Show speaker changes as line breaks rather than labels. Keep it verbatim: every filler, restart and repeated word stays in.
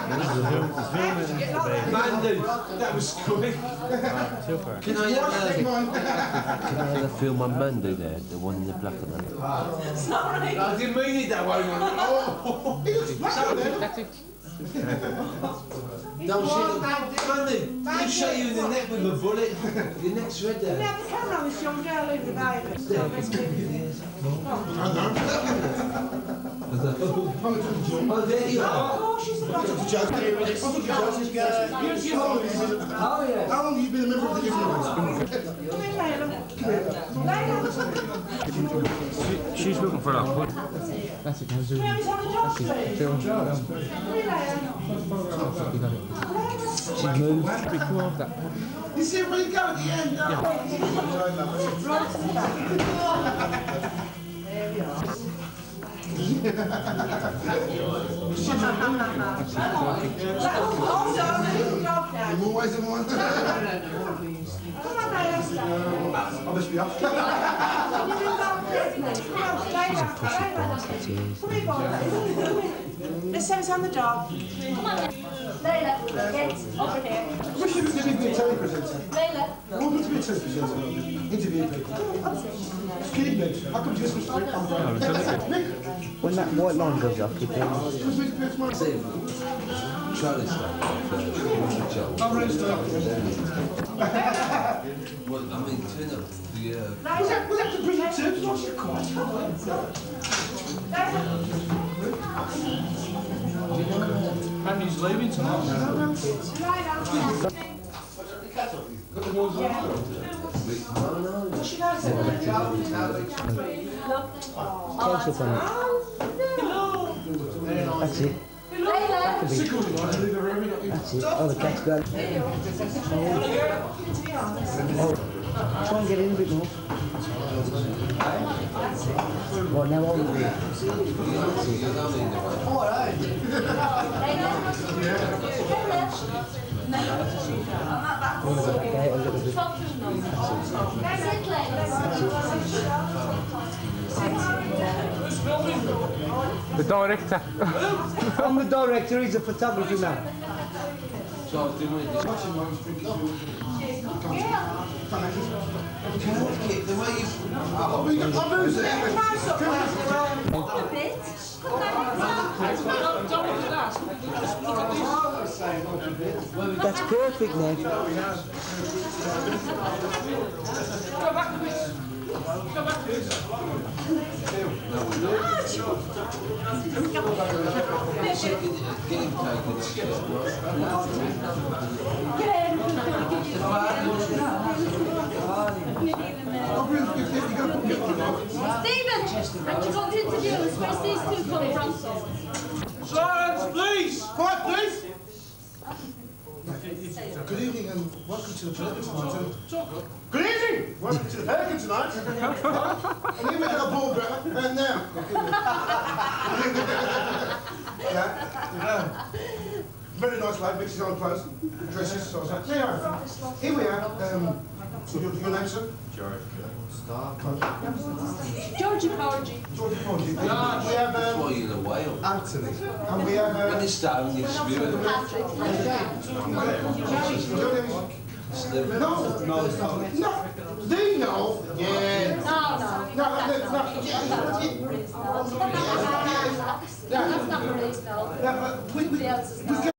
Mandy, that was quick.
Super. Can I, uh, can I have a film on Mandy there, the one in the black and white?
Sorry. I didn't mean it that way. Oh, he looks black there. Don't shoot him. Mandy, he shot you in the neck with a bullet. Your neck's red there.
We have the camera on this young girl who revived us.
Oh, there you are.
Oh, she's a lot of
Judge. Oh, yeah. How long have you been a member of the Union?
Come in, Layla.
She's looking for that. That's it,
Come here, he's on the job street. Come here, Layla.
She moved. Come on, that.
You see where you go at the end?
Right to the back. There we are. Hold on, little dog now.
More ways than one.
Come on, Layla.
I must be up.
Let's say it's on the dog. Come on, Layla, get over here.
I wish you was going to be a telly presenter.
Layla.
I want me to be a telly presenter. Interview people. It's kidding me. How come you just straight on Nick?
When that white line goes up, keep going.
Charlie stuff.
I'm ready to start.
Well, I mean, turn up the. Uh...
Was that, was that to bring it to? What's your quite?
Andy's leaving tonight.
She knows it.
That's it. That's it. Oh, the cat's gone. Oh, try and get in a bit more. Well, now all of you. Okay, a little bit.
The director.
I'm the director, he's a photography man.
So I was doing it. The way you.
Oh, we got my music.
That's perfect, Ned.
Go back to this. Go back to this.
Stephen! And you got to interview us. Where's these two come from?
Silence, please!
Quiet, please! Good evening and welcome to the Pelican tonight. Good evening! Welcome to the Pelican tonight. And here we have a ball grabber, and now. yeah, yeah. Very nice lad, mixes on clothes, dresses, so I was like, yeah. Here we are. Um, so your, your name, sir?
George.
Star.
Georgie Porgy.
Georgie Porgy. We have um,
Why are you in a whale?
Anthony. And we have um,
When you start in the spirit.
Patrick.
No, no, no, no. Do you know? Yeah.
No, no.
No, no, no.
That's not Maurice, no. That's not Maurice, no.
Yeah, but we, we, we